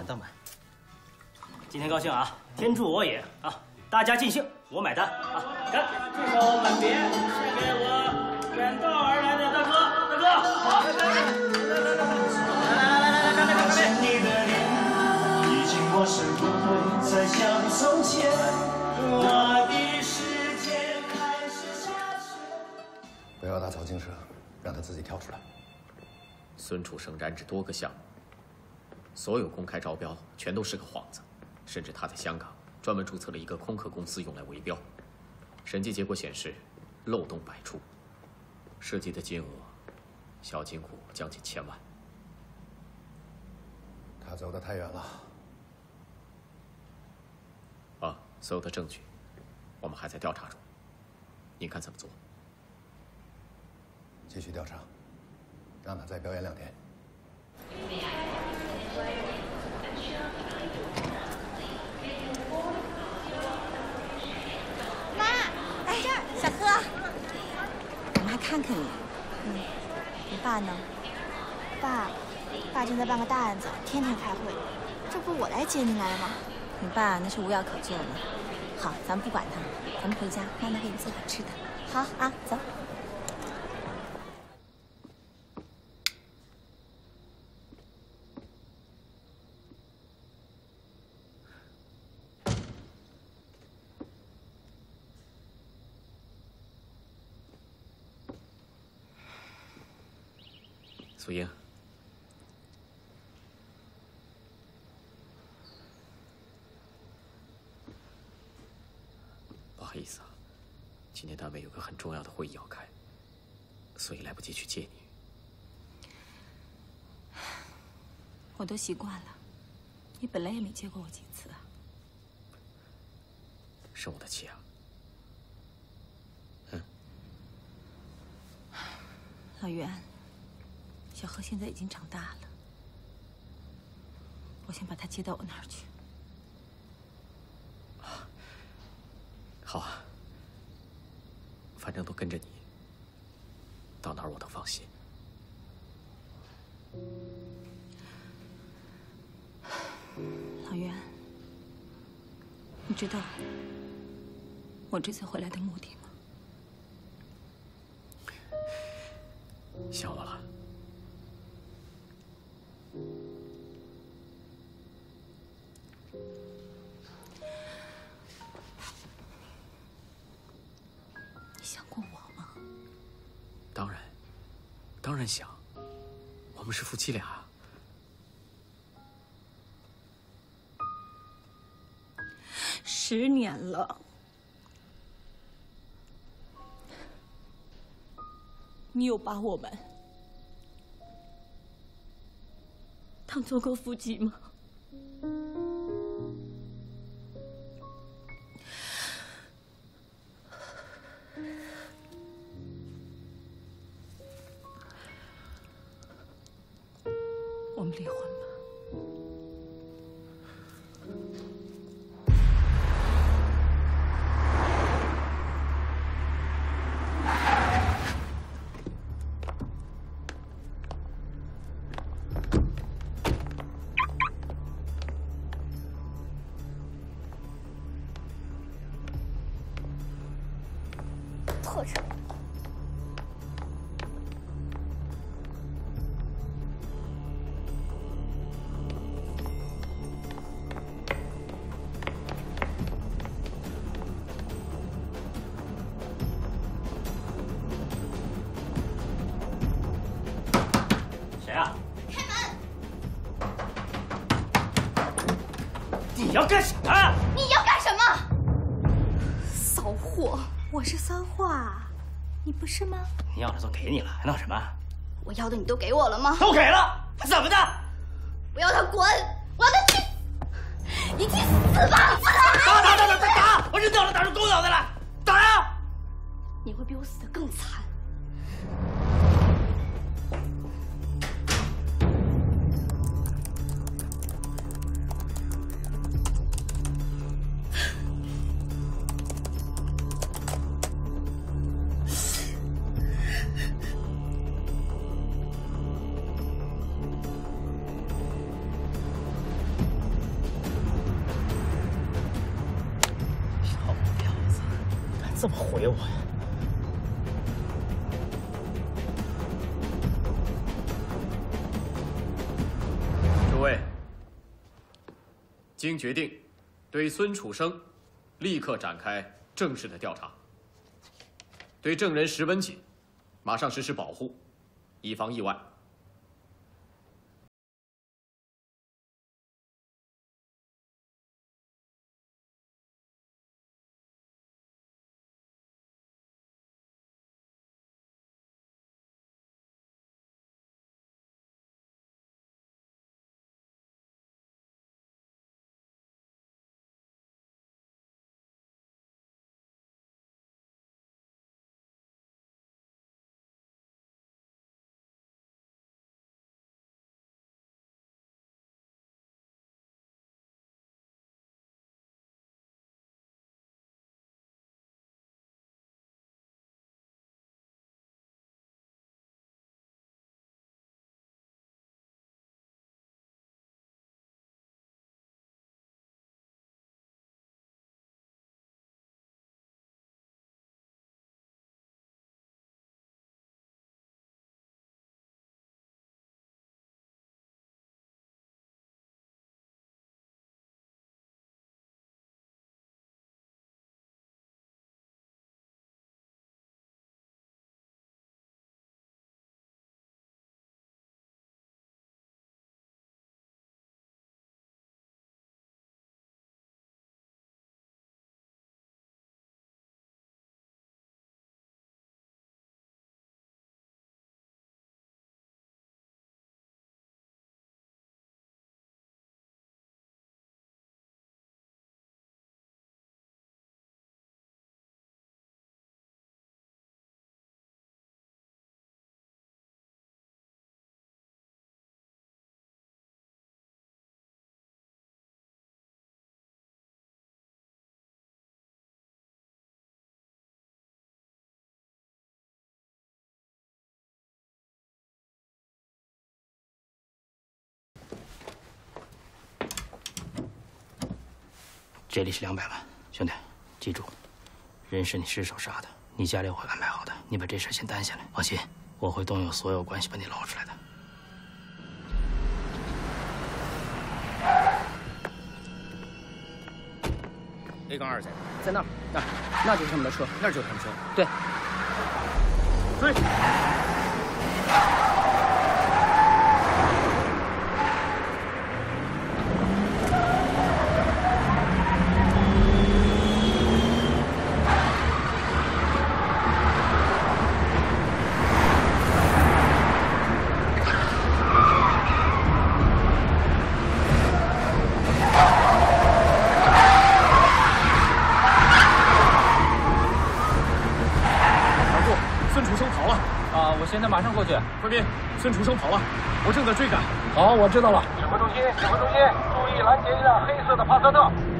满当满。今天高兴啊，天助我也啊！大家尽兴，我买单啊！干！这首《吻别》献给我远道而来的大哥，大哥，好， 不要打草惊蛇，让他自己跳出来。 孙楚生染指多个项目，所有公开招标全都是个幌子，甚至他在香港专门注册了一个空壳公司用来围标。审计结果显示，漏洞百出，涉及的金额小金库将近1000万。 他走得太远了。 啊，所有的证据我们还在调查中，您看怎么做？ 继续调查，让他再表演2天。 妈，哎，这儿，小贺，我们还看看你。你爸呢？爸正在办个大案子，天天开会。这不我来接您来了吗？你爸那是无药可救了。好，咱们不管他，咱们回家，妈妈给你做好吃的。好啊，走。 苏英，不好意思啊，今天单位有个很重要的会议要开，所以来不及去接你。 我都习惯了，你本来也没接过我几次啊。 生我的气啊！ 老袁。小何现在已经长大了，我想把他接到我那儿去。 好啊，反正都跟着你，到哪儿我都放心。 老袁，你知道我这次回来的目的吗？ 想我了。 你想过我吗？ 当然想，我们是夫妻俩。 10年了，你有把我们当做过夫妻吗？我们离婚吧。破产。 谁啊？ 开门！ 你要干什么？ 你要干什么？骚货！我是骚货啊，你不是吗？ 你要的都给你了，还闹什么？ 我要的你都给我了吗？ 都给了，怎么的？ 我要他滚！我要他去！你去死吧！ 打！我真掉了打出狗脑袋来！打呀！ 你会比我死得更惨。 这么回我呀？ 诸位，经决定，对孙楚生立刻展开正式的调查。对证人石文锦，马上实施保护，以防意外。 这里是200万，兄弟，记住，人是你失手杀的，你家里我会安排好的，你把这事先担下来，放心，我会动用所有关系把你捞出来的。A 杠2在那儿，那就是他们的车，那就是他们车。对，追！ 现在马上过去。 贵宾，孙楚生跑了，我正在追赶。 好，我知道了。 指挥中心，注意拦截一辆黑色的帕萨特。